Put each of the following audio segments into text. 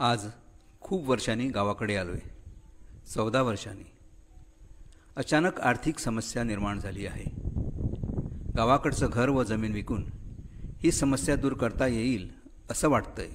आज खूप वर्षांनी गावाकडे आलो आहे. 14 वर्षांनी. अचानक आर्थिक समस्या निर्माण झाली आहे. गावाकडचं घर व जमीन विकून ही समस्या दूर करता येईल असं वाटतंय.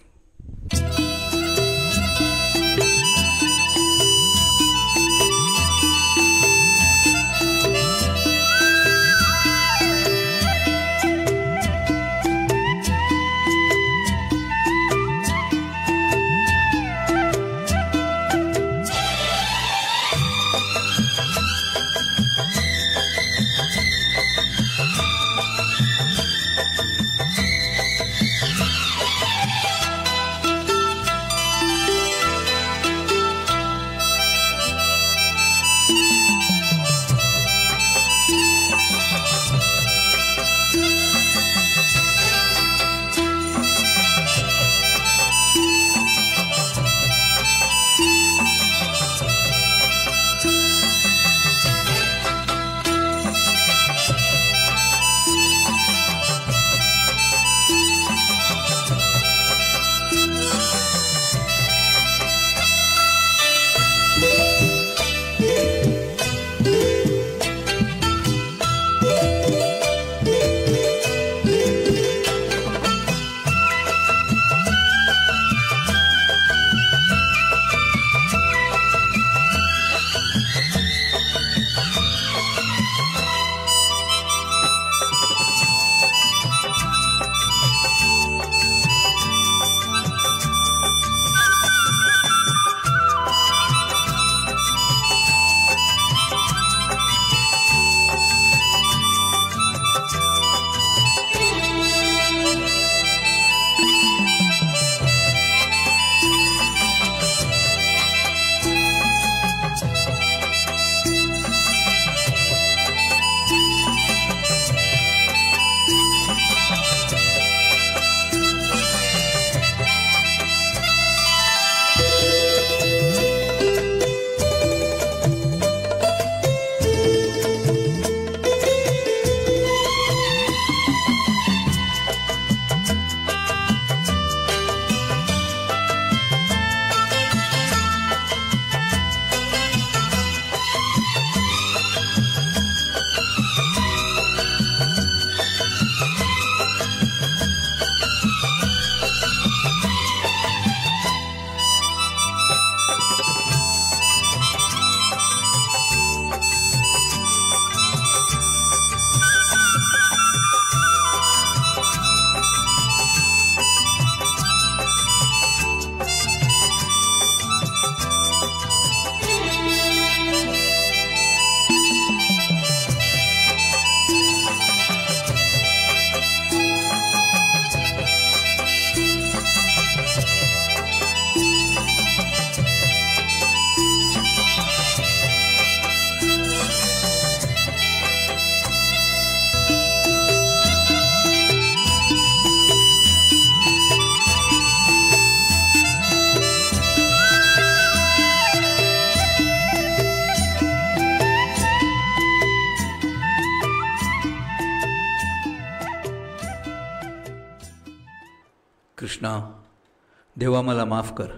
कृष्णा, देवा मला माफ कर.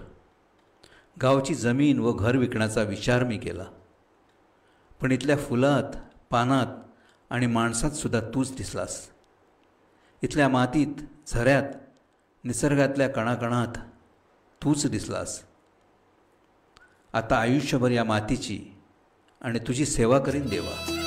गावची जमीन व घर विकण्याचा विचार मी केला, पण इथल्या फुलात, पानात आणि माणसात सुद्धा तूच दिसलास. इथल्या मातीत, झऱ्यात, निसर्गातल्या कणाकणात तूच दिसलास. आता आयुष्यभर या मातीची आणि तुझी सेवा करीन देवा.